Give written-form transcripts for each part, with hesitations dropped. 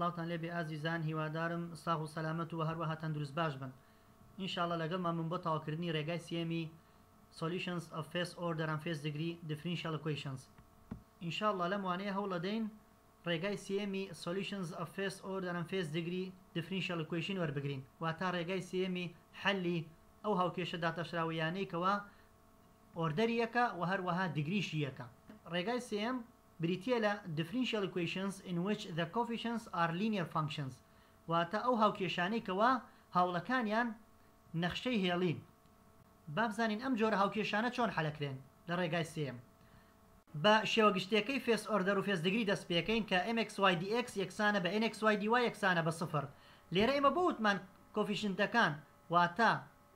سڵاوتان لێبێ ئازیزان، هیوادارم ساغ و سەلامەت و هەروەها تەندروست باش بن. ئینشاءڵڵا لەگەڵمان من بۆ تاواکردنی ڕێگای سێمی Solutions of First Order and First Degree Differential Equations. ئینشاءڵڵا لەم وانەیە هەوڵ دەدەین ڕێگای سێمی Solutions of First Order and First Degree Differential Equation وەربگرین، واتە ڕێگای سێمی حەلی ئەو هاوکێشە داتەشراویانەی کەوا ئۆردەری یەکە و هەروەها دیگریشی یەکە. ڕێگای سێم بریتیە لە differential equations in which the coefficients are linear functions، واتە ئەو هاوکێشانەی کەوا هاوڵەکانیان نەخشەی هێڵین. با بزانین ئەم جۆرە هاوکێشانە چۆن حەلەکرێن لە ڕێگای سێم. بە شێوە گشتیەکەی فێس ئۆردەر و فێس دیگری دەست پێکەین کە mxy dx یەکسانە بە nxy dy یەکسانە بە سفر. لێرە ئێمە بۆ وتمان کۆفیشنتەکان، واتە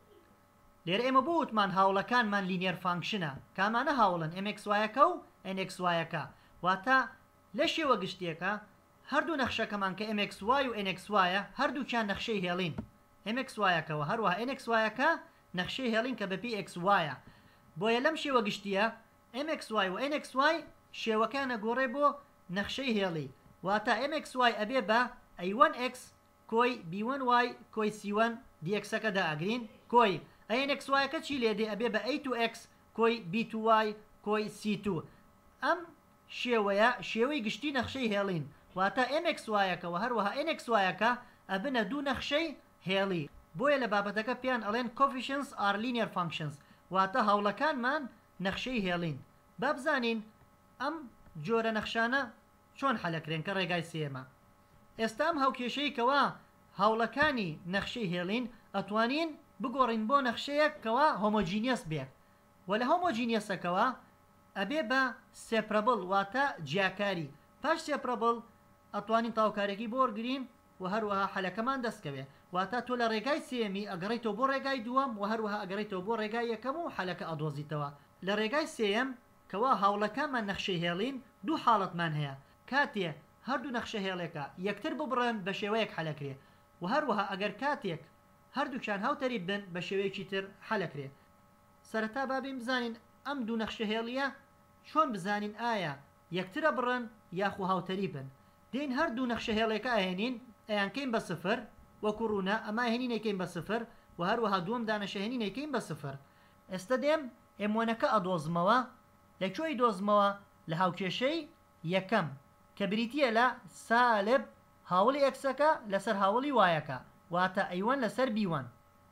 لێرە ئێمە بۆ وتمان هاوڵەکانمان لینیەر فانکشنە، کامانە هاوڵن mxy-ەکە و nxy-ەکە، واتە لە شێوە گشتیەکە هەردوو نەخشەکەمان کە mxy و nxy-ە هەردووکیان نەخشەی هێڵین mxy-ەکەوە هەروەها nxy-ەکە نەخشەی هێڵین کە بە pxy-ە. بۆیە لەم شێوە گشتیە mxy و nxy شێوەکانە گۆڕێ بۆ نەخشەی هێڵی، واتە mxy ئەبێ بە a1x کۆی b1y کۆی c1 dx-ەکە داگرین، کۆی nxy-ەکە چی لێدێ ئەبێ بە a2x کۆی b2y کۆی c2. ئەم شێوەیە شێوەی گشتی نەخشەی هێڵین، واتە mxy-ەکە و هەروەها nxy-ەکە ئەبنە دوو نەخشەی هێڵی. بۆیە لە بابەتەکە پێیان ئەڵێن coefficients are linear functions، واتە هاوڵەکانمان نەخشەی هێڵین. با بزانین ئەم جۆرە نەخشانە چۆن حەلەکرێن کە ڕێگای سێمە. ئێستا ئەم هاوکێشەی کەوا هاوڵەکانی نەخشەی هێڵین ئەتوانین بگۆڕین بۆ نەخشەیەک کەوا هۆمۆجینیەس بێت، و لە هۆمۆجینیەسەکەوە ئەبێ بە سێپرەبڵ واتە جیاکاری. پاش سێپرەبڵ ئەتوانین تاوکارێکی بۆ وەرگرین و هەروەها حەلەکەمان دەستکەوێ، واتە تۆ لە ڕێگای سێمی ئەگەڕێیتەوە بۆ ڕێگای دووەم و هەروەها ئەگەڕێیتەوە بۆ ڕێگای یەکەم و حەلەکە ئەدۆزیتەوە. لە ڕێگای سێم کەوا هاوڵەکانمان نەخشەی هێڵین دوو حاڵەتمان هەیە، کاتێ هەردوو نەخشە هێڵێکە یەکتر ببڕن بە شێوەیەک حەلەکرێ، و هەروەها ئەگەر کاتێک هەردووکیان هاوتەری بن بە شێوەیەکی تر حەلەکرێ. سەرەتا بابین بزانین ئەم دوو نەخشە هێڵیە چۆن بزانین ئایا یەکترە بڕن یاخو هاوتەری بن. دێن هەردوو نەخشە هێڵێکە ئاهێنین ئەیانکەین بە سفر، وەکو ڕوونە ئەمە هێنینەکەین بە سفر و هەروەها دووەم دانەشە هێنینەکەین بە سفر. ئێستا دێم ئێمۆنەکە ئەدۆزمەوە، لەکوێی دۆزمەوە لە هاوکێشەی یەکەم کە بریتیە لە سالب هاوڵی ئەکسەکە لەسەر هاوڵی وایەکە، واتە ئەیوان لەسەر بیوان.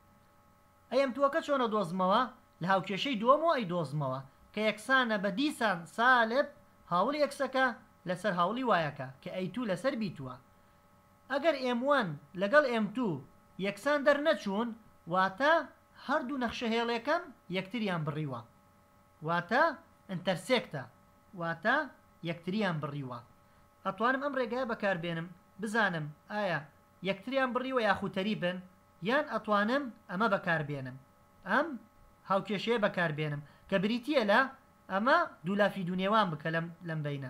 ئەم تووەکە چۆنە دۆزمەوە لە هاوکێشەی دووەمەوە ئەی دۆزمەوە کە یەکسانە بە دیسان سالب هاوڵی ئەکسەکە لەسەر هاوڵی وایەکە کە ئەی2 لەسەر بیتووە. ئەگەر m1 لەگەڵ m2 یەکسان دەرنەچوون واتە هەردوو نەخشە هێڵەکەم یەکتریان بڕیوە، واتە ئینتەرسێکتە، واتە یەکتریان بڕیوە. ئەتوانم ئەم ڕێگایە بەکاربێنم بزانم ئایا یەکتریان بڕیوە یاخوتەری بن، یان ئەتوانم ئەمە بەکاربێنم ئەم هاوکێشەیە بەکاربێنم کە بریتیە لە ئەمە دوولافی دونێوان بکە لەم بینە.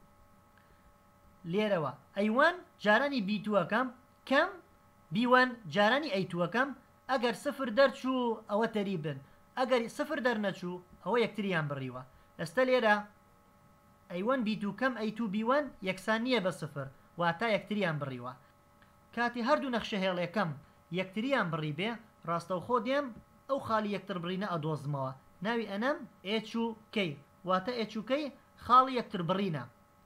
لێرەوە ئەیوان جارانی بیتووەکەم کەم بیوان جارانی ئەیتووەکەم، ئەگەر سفر دەرچوو ئەوە تەری بن، ئەگەر سفر دەرنەچوو ئەوە یەکتریان بڕیوە. ئێستا لێرە ئەیوان بیتوو کەم ئەیتوو بیوان یەکسان نییە بە سفر، واتە یەکتریان بڕیوە. کاتی هەردوو نەخشە هێڵەکەم یەکتریان بڕی بێ ڕاستەوخۆ دێم ئەو خاڵی یەکتر بڕینە ئەدۆزمەوە، ناوی ئەنەم h&k، واتە h&k خاڵی یەکتر بڕینە.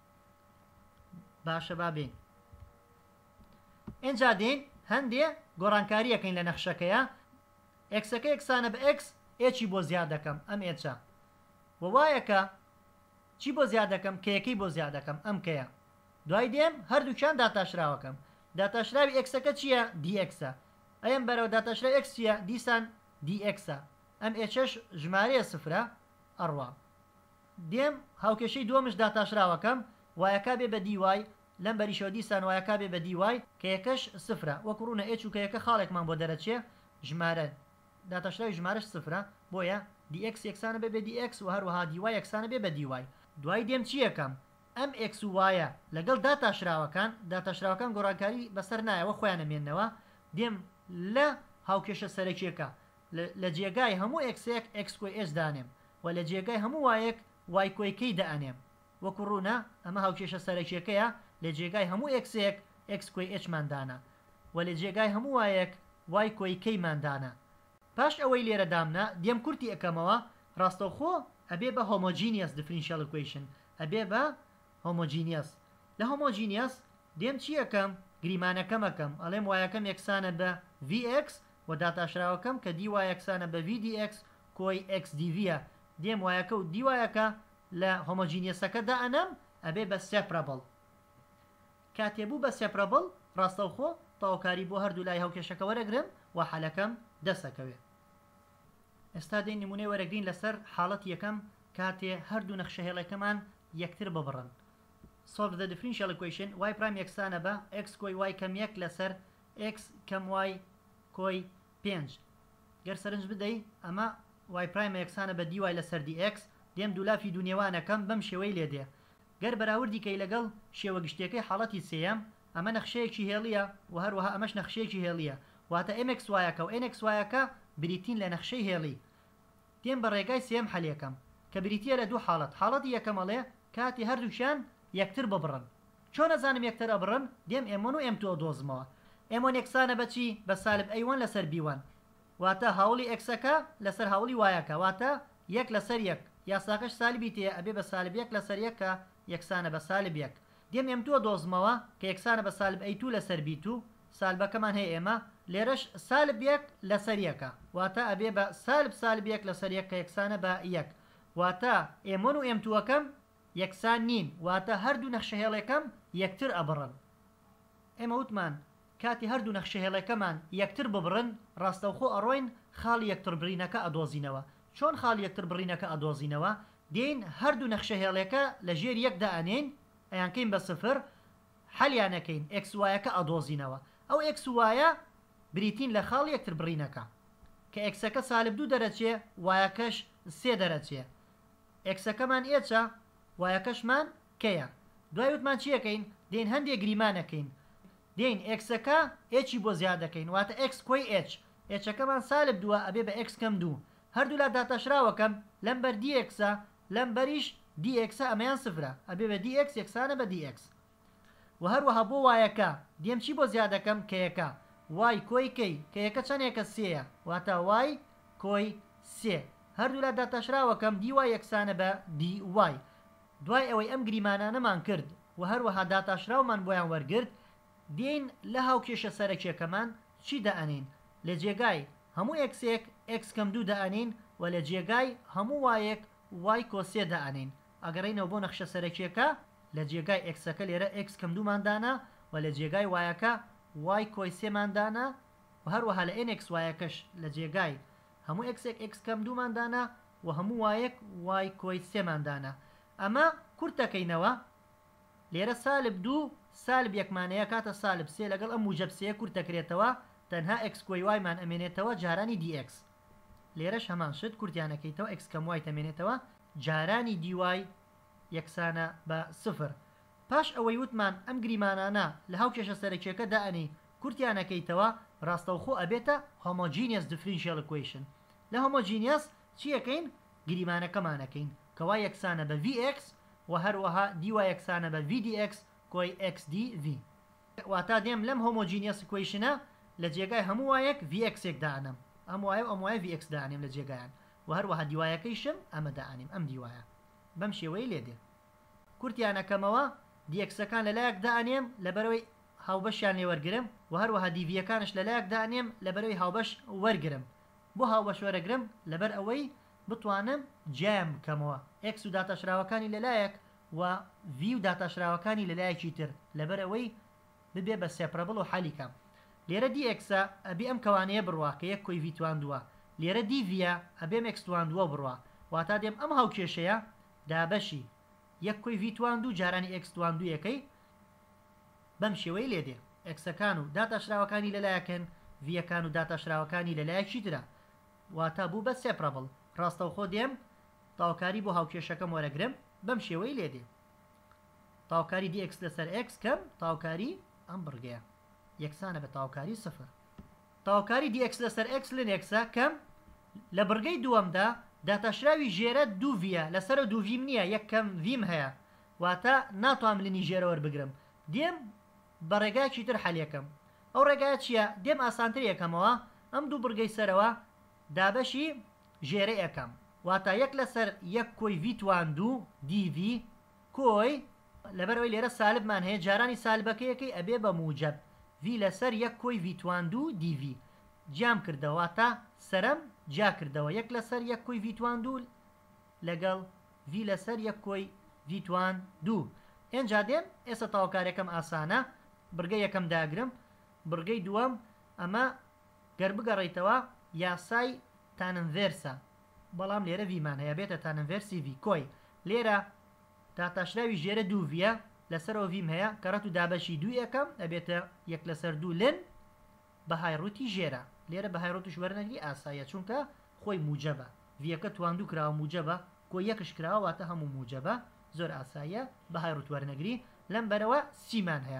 باشە بابین ئینجا دێن هەندێ گۆڕانکاریەکەین لە نەخشەکەیە. ئەکسەکە یەکسانە بە x ئێچی بۆ زیاد دەکەم ئەم ئێچە، وایەکە چی بۆ زیاد دەکەم کە یەکەی بۆ زیاد دەکەم ئەم کەیە. دوای دێم هەردووکیان داتاشراوەکەم، داتاشراوی ئەکسەکە چییە dx-ە، ئەم بەرەوە داتاشرا x چییە دیسان dx-ە، ئەم ئێچەش ژمارەیە سفرە ئەڕوا. دێم هاوکێشەی دووەمش داتاشراوەکەم، وایەکە بێ بە dy، لەم بەریشەوە دیسان وایەکە بێ بە dy کە یەکەش سفرە، وەکو ڕوونە h و کە یەکە خاڵێکمان بۆ دەرەچێ ژمارە داتاشراوی ژمارەش سفرە، بۆیە dx یەکسانە بێ بە dx و هەروەها dy یەکسانە بێ بە dy. دوای دێم چی یەکەم ئەم x و y لەگەڵ داتاشراوەکان گۆڕانکاری بەسەر نایەوە خۆیان نەمێننەوە. دێم لە هاوکێشە سەرەکیەکە لە جێگای هەموو x1 x کۆی h دانێم و لە جێگای هەموو وایەک y کۆی k دائنێم، وەکو ڕوونە ئەمە هاوکێشە سەرەکیەکەیە لە جێگای هەموو x1 x کۆی h مادانا و لە جێگای هەموو وایەک y کۆی k مادانا پاش ئەوەی لێرە دامنا دێم کورتی ئەەکەمەوە ڕاستەوخۆ ئەبێ بە هۆمۆجینیەس differential equation ئەبێ بە هۆمۆجینیەس لە هۆمۆجینیەس دێم چی ئەەکەم گریمانەکەم ئەەکەم ئەڵێم وایەکەم یەکسانە بە vx و داتاشراوەکەم کە dy یەکسانە بە vdx کۆی x dvە دێم وایەکە و دیوایەکە لە هۆمۆجینیەسەکەدا ئەنەم ئەبێ بە سێپرەبڵ کاتێبوو بە سێپرەبڵ ڕاستەوخۆ تاوکاری بۆ هەردوو لای هەوکێشەکە وەرەگرم و حەلەکەم دەسەکەوێت ئێستا دێن نمونەی وەرەگرین لەسەر حاڵەت یەکەم کاتێ هەردوو نەخشەهێڵەکەمان یەکتر ببڕن solve the differential equation y prime یەکسانە بە x کۆی y کەم یەک لەسەر x کەم y کۆی 5 گەر سەرنج بدەی ئەمە y prime یەکسانە بە dy لەسەر dx دێم دوولافی دوونێوانەکەم بەم شێوەی لێدێ گەر بەراوردی کەی لەگەڵ شێوە گشتەکەی حاڵەتی سێیەم ئەمە نەخشەیەکی هێڵیە و هەروەها ئەمەش نەخشەیەکی هێڵیە واتە mxyەکە و nxyەکە بریتین لە نەخشەی هێڵی دێم بە ڕێگای سێم حەلێکەم کە بریتیە لە دوو حاڵەت حاڵەتی یەکەمەڵێ کاتی هەردووشیان یەکتر ببڕن چۆن نەزانم یەکتر ئەبڕن دێم m1 و m2 دۆزمەوە m1 یەکسانە بەچی بە سالب a1 لەسەر b1 واتە هاوڵی xەکە لەسەر هاوڵی وایەکە واتە یەک لەسەر یەک یاساکەش سالبی تێ ئەبێ بە سالب یەک لەسەر یەکە یەکسانە بە سالب یەک دێم m2 دۆزمەوە کە یەکسانە بە سالب a2 لەسەر b2 سالبەکەمان هەیە ئێمە لێرەش سالب یەک لەسەر یەکە واتە ئەبێ بە سالب یەک لەسەر یەک کە یەکسانە بە یەک واتە m1 و m2ەکەم یەکسان نین واتە هەردوو نەخشەهێڵەکەم یەکتر ئەبڕن ئێمە وتمان کاتی هەردوو نەخشەهێڵەکەمان یەکتر ببڕن ڕاستەوخۆ ئەڕۆین خاڵی یەکتر بڕینەکە ئەدۆزینەوە چۆن خاڵی یەکتر بڕینەکە ئەدۆزینەوە دێین هەردوو نەخشەهێڵەکە لە ژێر یەکدا ئەنێین ئەیانکەین بە سفر حەلیانەکەین xyەکە ئەدۆزینەوە ئەو xyە بریتین لە خاڵ یەکتر بڕینەکە کە xەکە سالب 2 دەرەچێ وایەکەش 3 دەرەچێ xەکەمان ئێچە وایەکەشمان کەیە دوای وتمان چیەکەین دێن هەندێک گریمانەکەین دێن xەکە هی بۆ زیادەکەین واتە x کۆی h هەکەمان سالب 2 ئەبێ بە x کەم 2 هەردوو لا داتەشراوەکەم لەم بەر dxە لەم بەریش dx ئەمەیان سفرە ئەبێ بە dx یەکسانە بە dx و هەروەها بۆ وایەکە دێم چی بۆ زیادەکەم کەیەکە y کۆی کەی کە یەکە چەندێکە سێیە واتە y کۆی سێ هەردوو لا داتەشراوەکەم dy یەکسانە بە dy دوای ئەوەی ئەم گریمانانەمان کرد و هەروەها داتاشراومان بۆیان وەرگرت دێین لە هاوکێشە سەرەکیەکەمان چی دەئەنین لە جێگای هەموو xێک x کەم 2 دەئەنین و لە جێگای هەموو وایەک y کۆسێ دەئەنین ئەگەڕینەوە بۆ نەخشە سەرەکیەکە لە جێگای xەکە لێرە x کەم 2 مادانا و لە جێگای وایەکە y کۆی 3 مادانا و هەروەها لە nxyەکەش لە جێگای هەموو xێک x کەم 2 مادانا و هەموو وایەک y کۆی 3 مادانا ئەمە کورتەکەینەوە لێرە سالب 2 سالب یەکمانەیە کاتە سالب 3 لەگەڵ ئەم موجب 3 کورتەکرێتەوە تەنها x کۆی y مان ئەمێنێتەوە جارانی dx لێرەش هەمان شت کورتیانەکەیتەوە x کەم y تەمێنێتەوە جارانی dy یەکسانە بە سفر پاش ئەوەی وتمان ئەم گریمانانە لە هاوکێشە سەرەکیەکە دائەنی کورتیانەکەیتەوە ڕاستەوخۆ ئەبێتە homogeneous differential equation لە homogeneous چیەکەین گریمانەکەمانەکەین کەوا یەکسانە بە vx و هەروەها dy یەکسانە بە vdx کۆی x dv واتا دێم لەم homogeneous equationە لە جێگای هەموو وایەک vx دانم ئەم وایە و ئەم وایە vx دانیم لە جێگایان و هەروەها دیوایەکەیشم ئەمە دانیم ئەم دیوایە بەم شێوەی لێدێ کورتیانەکەمەوە dxەکان لەلایەک دانێم لەبەرەوەی هاوبەشیان لێ وەرگرم و هەروەها dvەکانش لەلایەک دانێم لەبەرەوەی هاوبەش وەرگرم بۆ هاوبەش وەرەگرم لەبەر ئەوەی بتوانم جام کەمەوە x و داتەشراوەکانی لەلایەک و v و داتەشراوەکانی لەلایەکی تر لەبەر ئەوەی ببێ بە سێپرەبڵ و حەلیکەم لێرە dxە ئەبێ ئەم کەوانەیە بڕوا کە یەک کۆی v تواندووە لێرە dvە ئەبێم x تواندووە بڕوا واتا دێم ئەم هاوکێشەیە دابەشی یەک کۆی v تواندوو جارانی x تواندوو یەکەی بەم شێوەی لێدێ xەکان و داتەشراوەکانی لەلایەکەن vەکان و داتەشراوەکانی لەلایەکی ترە واتا بوو بە سێپرەبڵ ڕاستەوخۆ دێم تاوکاری بۆ هاوکێشەکەم وەرەگرم بەم شێوەی لێدێ تاوکاری dx لەسەر x کەم تاوکاری ئەم بڕگەیە یەکسانە بە تاوکاری سفر تاوکاری dx لەسەر x لە نێکسە کەم لە بڕگەی دووەمدا داتەشراوی ژێرە دوو vە لەسەر دوو vیم نییە یەک کەم vیم هەیە واتە ناتوانم لە نیژێرە وەربگرم دێم بە ڕێگایکی تر حەلیەکەم ئەو ڕێگایە چییە دێم ئاسانتر یەکەمەوە ئەم دوو بڕگەی سەرەوە دابەشی ژێرە یەکەم واتە یەک لەسەر یەک کۆی ڤیتوان دوو دیڤی کۆی لەبەرەوەی لێرە سالبمان هەیە جارانی سالبەکەیەکەی ئەبێ بە موجب ڤی لەسەر یەک کۆی ڤیتوان دوو دیڤی جام کردەوە تا سەرم جا کردەوە یەک لەسەر یەک کۆی ڤیتوان دوو لەگەڵ ڤی لەسەر یەک کۆی ڤیتوان دوو ئێنجا دێن ئێستا تاواکارەکەم ئاسانە بڕگەی یەکەم داگرم بڕگەی دووەم ئەمە گەر بگەڕیتەوە یاسای تاننڤێرسە بەڵام لێرە ڤیمان هەیە بێتە تاننڤێرسی ڤی کۆی لێرە داتاشراوی ژێرە دوو ڤیە لەسەرەوە ڤیم هەیە کە ڕەت و دابەشی دوو یەکەم ئەبێتە یەک لەسەر دوو لن بە هایڕوتی ژێرە لێرە بە هایڕوتش وەرنەگری ئاسایە چونکە خۆی موجەبە ڤیەکە تواندوو کراوە موجەبە کۆ یەکش کراوە واتە هەموو موجەبە زۆر ئاساییە بە هایڕوت وەرنەگری لەم بەرەوە سیمان هەیە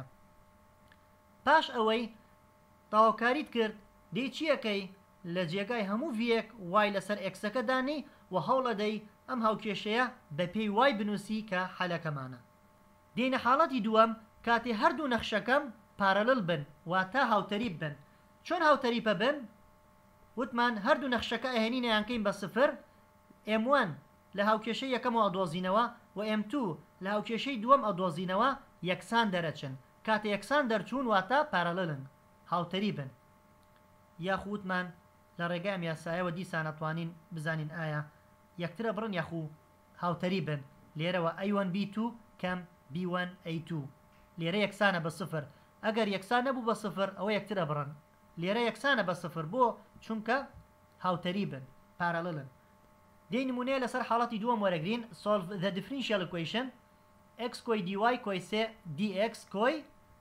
پاش ئەوەی تاواکاریت کرد دەی چیەکەی لە جێگای هەموو ڤیەک وای لەسەر ئێکسەکە دانی و هەوڵەدەی ئەم هاوکێشەیە بە پێی وای بنووسی کە حەلەکەمانە دێنە حاڵەتی دووەم کاتێ هەردوو نەخشەکەم پارەلل بن واتە هاوتەریب بن چۆن هاوتەریبە بن وتمان هەردوو نەخشەکە ئەهێنینە یانکەین بە سفر M1 لە هاوکێشەی یەکەمەوە ئەدۆزینەوە و M2 لە هاوکێشەی دووەم ئەدۆزینەوە یەکسان دەرەچن کاتێ یەکسان دەرچوون واتە پارەللن هاوتەریبن یاخوتمان لە ڕێگام یاسایەوە دیسان ئەتوانین بزانین ئایا یەکترە بڕن یاخو هاوتەری بن لێرەوە A1 B2 کەم B1 A2 لێرە یەکسانە بە سفر ئەگەر یەکسان نەبوو بە سفر ئەوە یەکترە بڕن لێرە یەکسانە بە سفر بۆ چونکە هاوتەری بن پارەللن دێی نمونەیە لەسەر حاڵەتی دووەم وەرەگرین solve the differential equation x کۆی dy کۆی 3 dx کۆی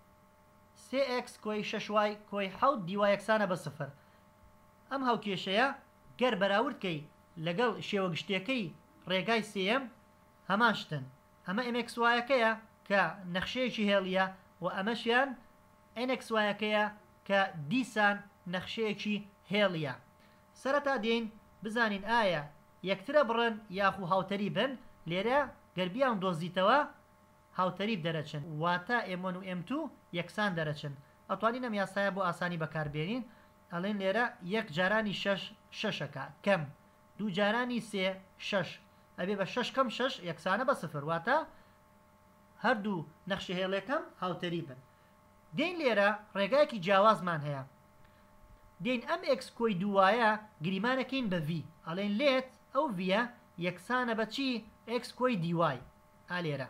3x کۆی 6y کۆی 7 dy یەکسانە بە سفر ئەم هاوکێشەیە گەر بەراوردکەی لەگەڵ شێوە گشتەکەی ڕێگای سێم هەمان شتن ئەمە MXY-ەکەیە کە نەخشەیەکی هێڵیە و ئەمەشیان NXY-ەکەیە کە دیسان نەخشەیەکی هێڵیە سەرەتا دێین بزانین ئایا یەکترە بڕن یاخو هاوتەری بن لێرە گەربیان دۆزیتەوە هاوتەریب دەرەچن واتە M1 و M2 یەکسان دەرەچن ئەتوانین ئەم یاسایە بۆ ئاسانی بەکاربێنین ئەڵێن لێرە یەک جارانی 6 کەم دوو جارانی 6 ئەبێ بە 6 کەم 6 یەکسانە بە سفر واتە هەردوو نەخشە هێڵەکەم هاوتەری بن دێن لێرە ڕێگایەکی جیاوازمان هەیە دێن ئەم X کۆی دووایە گریمانەکەین بە V ئەڵێن لێت ئەو ڤە یەکسانە بە چی X کۆی dy ئالێرە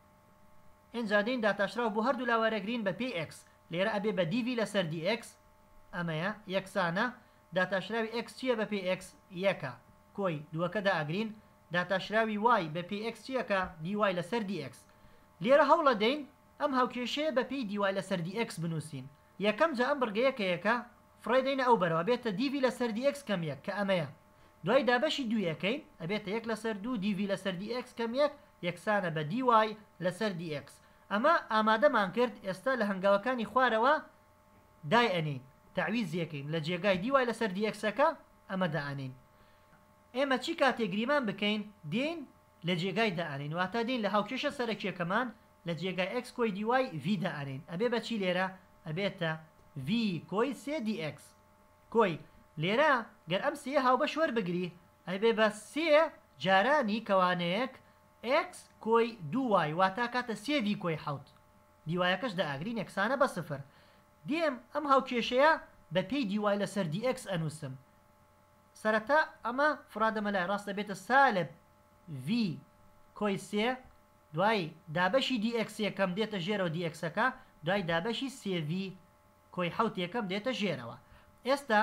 ئێنجا دێن داتاشراو بۆ هەردوو لاوەرەگرین بە پێی X لێرە ئەبێ بە dV لەسەر dx ئەمەیە یەکسانە داتاشراوی X چییە بە پێی X یەکە کۆی دووەکەدا ئەگرین داتاشراوی Y بە پێی X چیەکە dy لەسەر dx لێرە هەوڵە دەین ئەم هاوکێشەیە بە پێی dy لەسەر dx بنووسین یەکەم جا ئەم بڕگەیەکەیەکە فڕێدەینە ئەو بەرەوە بێتە dV لەسەر dx کەم یەک کە ئەمەیە دوای دابەشی دوویەکەین ئەبێتە یەک لەسەر دوو dV لەسەر dx کەم یەک یەکسانە بە dy لەسەر dx ئەمە ئامادەمان کرد ئێستا لە هەنگاوەکانی خوارەوە دای ئەنین تعویزیەکەین لە جێگای dy لەسەر dxەکە ئەمە دائەنین ئێمە چی کاتێگریمان بکەین دێن لە جێگای دائەنین واتە دێن لە هاوکێشە سەرەکیەکەمان لە جێگای x کۆی dy v دائەنین ئەبێ بە چی لێرە ئەبێتە v کۆی 3 dx کۆی لێرە گەر ئەم سێ هاوبەش وەربگری ئەبێ بە 3 جارانی کەوانەیەک x کۆی 2y واتە کاتە 3 v کۆی 7 دیوایەکەش دائەگرین یەکسانە بە سفر دێم ئەم هاوکێشەیە بە پێی dy لەسەر dx ئەنووسم سەرەتا ئەمە فرادەمە لای ڕاستە بێتە سالب v کۆی 3 دوای دابەشی dx یەکەم دێتە ژێرەوە dxەکە دوای دابەشی 3v کۆی 7 یەکەم دێتە ژێرەوە ئێستا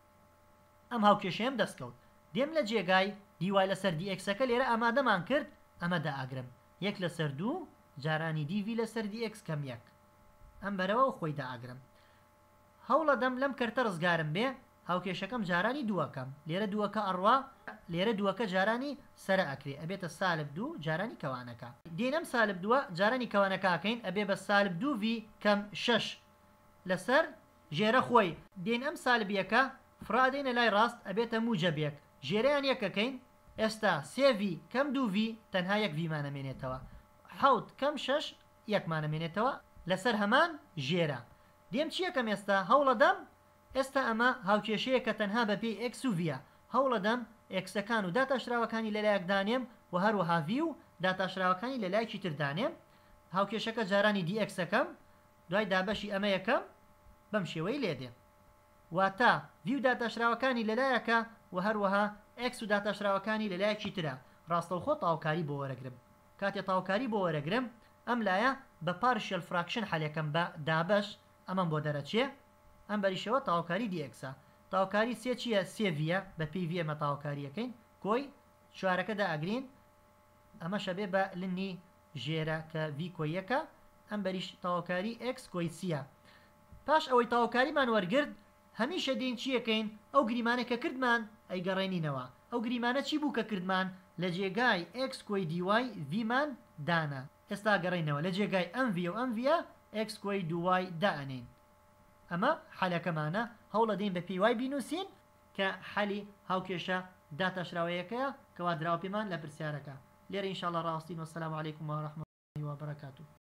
ئەم هاوکێشەیەم دەستکەوت دێم لە جێگای dy لەسەر dxەکە لێرە ئامادەمان کرد ئەمە دائەگرم یەک لەسەر دوو جارانی dv لەسەر dx کەم یەک ئەم بەرەوە و خۆی دائەگرم هەوڵە دەم لەم کەرتە ڕزگارم بێ هاوکێشەکەم جارانی دووەکەم لێرە دووەکە ئەڕوا لێرە دووەکە جارانی سەرە ئەکرێ ئەبێتە سالب دوو جارانی کەوانەکە دێنەم سالب دووە جارانی کەوانەکەکەین ئەبێ بە سالب 2v کەم 6 لەسەر ژێرە خۆی دێن ئەم سالبیەکە فرادێنە لای ڕاست ئەبێتە موجەبێک ژێرەیان یەکەکەین ئێستا 3v کەم 2v تەنها یەک vمانەمێنێتەوە 7 کەم 6 یەکمانەمێنێتەوە لەسەر هەمان ژێرە. دێم چیەکەم ئێستا هەوڵەدەم ئێستا ئەمە هاوکێشەیە کە تەنها بەپێی x و vە. هەوڵەدەم ئێکسەکان و داتاشراوەکانی لەلایەک دانێم و هەروەها v و داتاشراوەکانی لەلایەکی تر دانێم. هاوکێشەکە جارانی dxەکەم دوای دابەشی ئەمە یەکەم بەم شێوەی لێدێ. واتە v و داتاشراوەکانی لەلایەکە و هەروەها x و داتاشراوەکانی لەلایەکی ترە. ڕاستەوخۆ تاوکاری بۆ وەرەگرم. کاتێ تاوکاری بۆ وەرەگرم ئەم لایە بە partial fraction حەلەکەم بە دابەش ئەمەم بۆ دەرەچێ. ئەم بەریشەوە تاوکاری dxە. تاوکاری سێ چییە؟ سێ vە بە پێی v ئەمە تاوکاریەکەین کۆی چوارەکەدا ئەگرین ئەمە شەبێ بە لنی ژێرە کە v کۆی یەکە. ئەم بەریش تاوکاری x کۆی سیە. پاش ئەوەی تاوکاریمان وەرگرت هەمیشە دێین چیەکەین ئەو گریمانە کە کردمان ئەیگەڕێنینەوە. ئەو گریمانە چی بوو کە کردمان لە جێگای x کۆی dy vمان دانا. ئێستا گەڕێنەوە لە جێگای ئەم v و ئەم vە x کۆی dy دائنین. ئەمە حەلەکەمانە هەوڵە دەین بە پێی وای بینوسین کە حەلی هاوکێشە داتاشراوەیەکەیە کەوا دراوە پێمان لە پرسیارەکە. لێرە ئینشاءالله ڕاستین. وەسەلام عەلەیکوم وەڕەحمەتوڵڵاهی وەبەرەکاتوه.